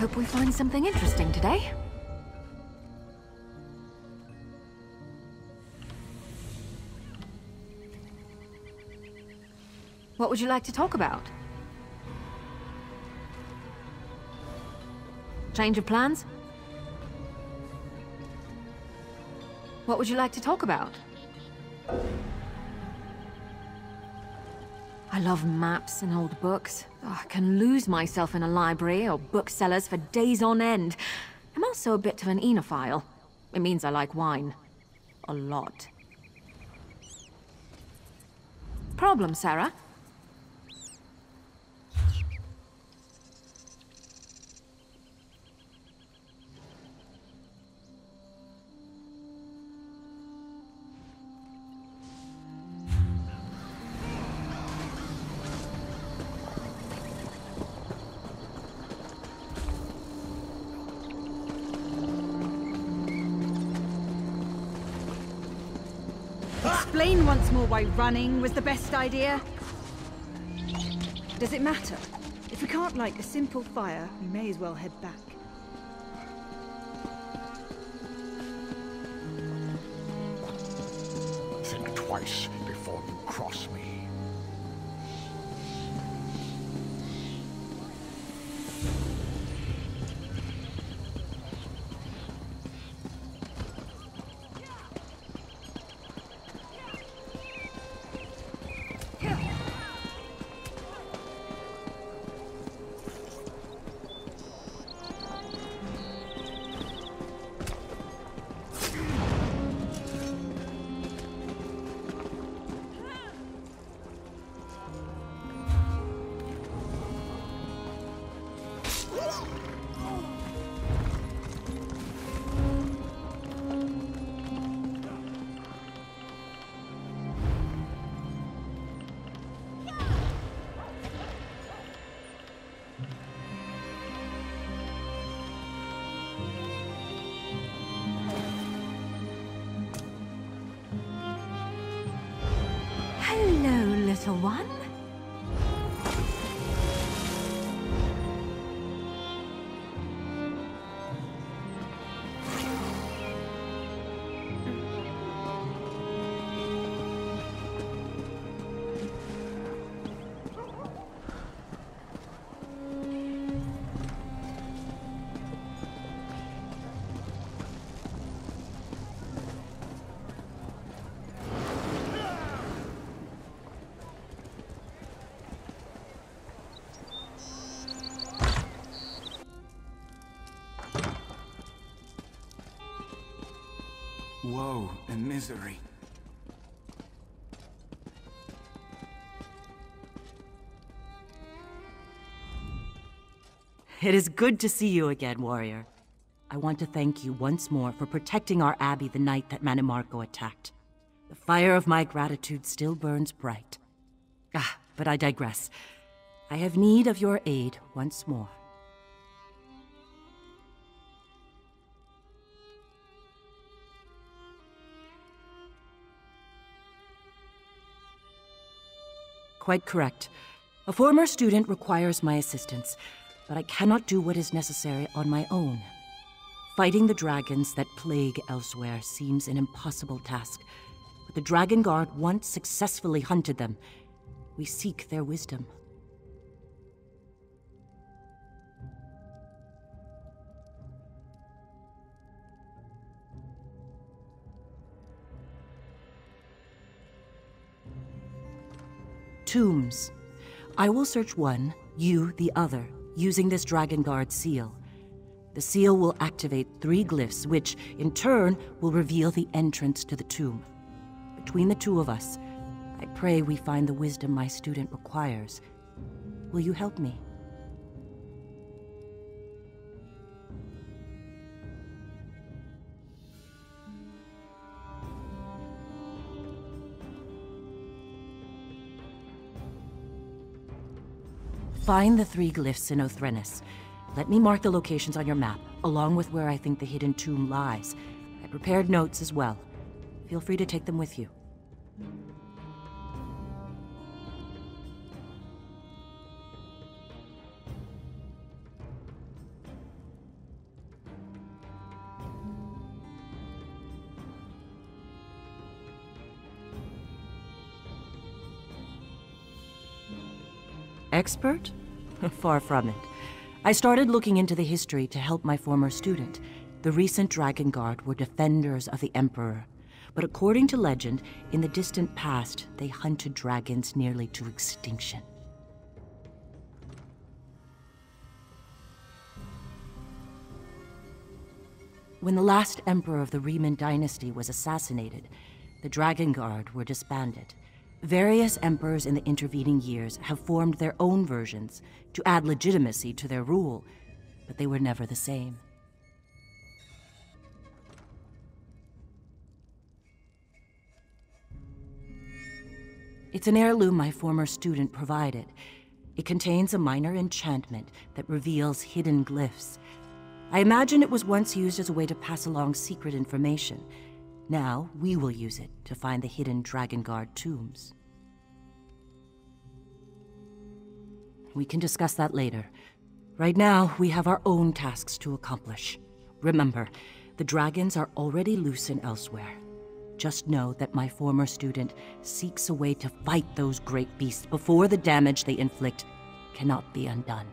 hope we find something interesting today. What would you like to talk about? Change of plans? What would you like to talk about? I love maps and old books. Oh, I can lose myself in a library or booksellers for days on end. I'm also a bit of an enophile. It means I like wine. A lot. Problem, Sarah? Explain once more why running was the best idea. Does it matter? If we can't light a simple fire, we may as well head back. Think twice before you cross me. Hello, little one. Woe and misery. It is good to see you again, warrior. I want to thank you once more for protecting our abbey the night that Manimarco attacked. The fire of my gratitude still burns bright. But I digress. I have need of your aid once more. Quite correct. A former student requires my assistance, but I cannot do what is necessary on my own. Fighting the dragons that plague elsewhere seems an impossible task, but the Dragon Guard once successfully hunted them. We seek their wisdom. Tombs. I will search one, you the other, using this Dragon Guard seal. The seal will activate 3 glyphs, which, in turn, will reveal the entrance to the tomb. Between the two of us, I pray we find the wisdom my student requires. Will you help me? Find the 3 glyphs in Othrenus. Let me mark the locations on your map, along with where I think the hidden tomb lies. I prepared notes as well. Feel free to take them with you. Expert? Far from it. I started looking into the history to help my former student. The recent Dragon Guard were defenders of the Emperor. But according to legend, in the distant past, they hunted dragons nearly to extinction. When the last emperor of the Riemann dynasty was assassinated, the Dragon Guard were disbanded. Various emperors in the intervening years have formed their own versions to add legitimacy to their rule, but they were never the same. It's an heirloom my former student provided. It contains a minor enchantment that reveals hidden glyphs. I imagine it was once used as a way to pass along secret information. Now, we will use it to find the hidden Dragon Guard tombs. We can discuss that later. Right now, we have our own tasks to accomplish. Remember, the dragons are already loose and elsewhere. Just know that my former student seeks a way to fight those great beasts before the damage they inflict cannot be undone.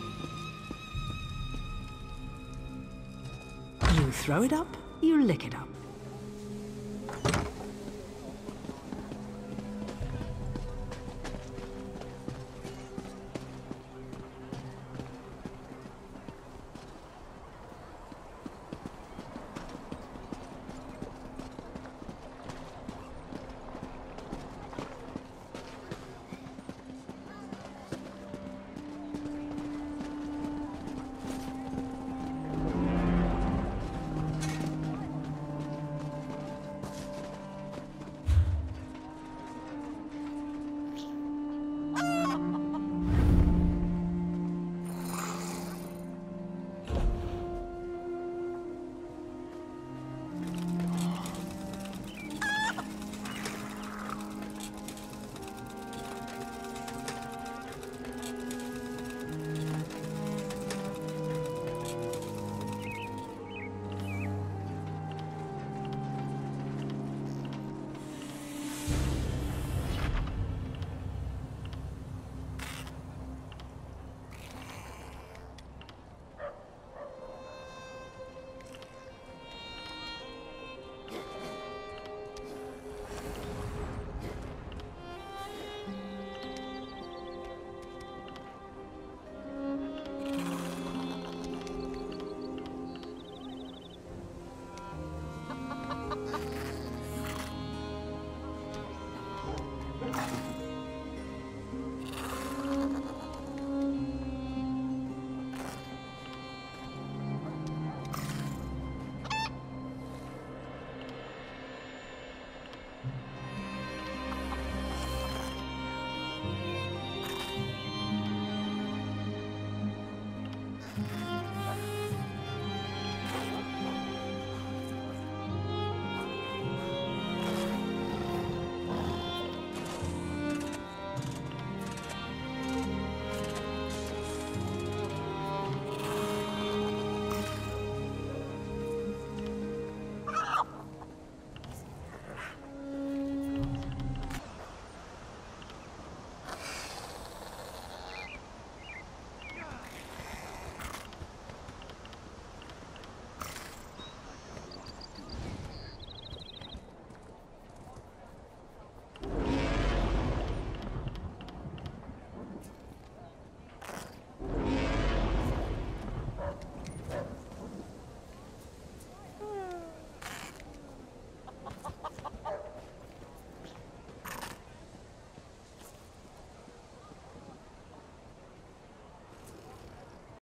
You throw it up, you lick it up.